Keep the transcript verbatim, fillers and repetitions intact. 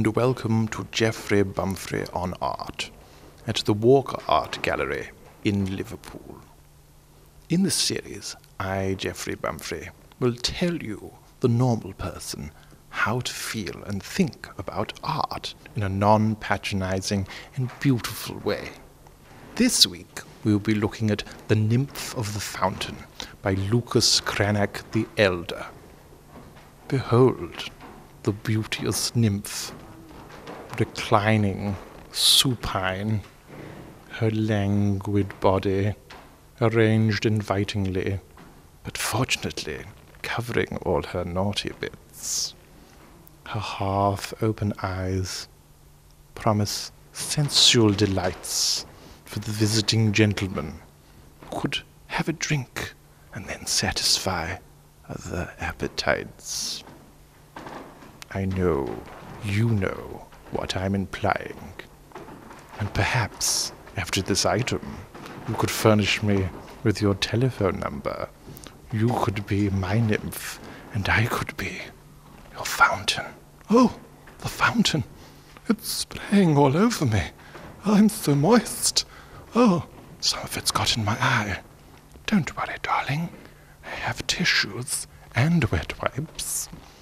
and welcome to Geoffrey Bumfreys on Art at the Walker Art Gallery in Liverpool. In this series, I, Geoffrey Bumfreys, will tell you, the normal person, how to feel and think about art in a non-patronizing and beautiful way. This week, we will be looking at The Nymph of the Fountain by Lucas Cranach the Elder. Behold the beauteous nymph, reclining, supine, her languid body arranged invitingly, but fortunately covering all her naughty bits. Her half-open eyes promise sensual delights for the visiting gentleman who could have a drink and then satisfy other appetites. I know you know what I'm implying, and perhaps after this item you could furnish me with your telephone number. You could be my nymph, and I could be your fountain. Oh, the fountain! It's spraying all over me. I'm so moist. Oh, some of it's got in my eye. Don't worry, darling. I have tissues and wet wipes.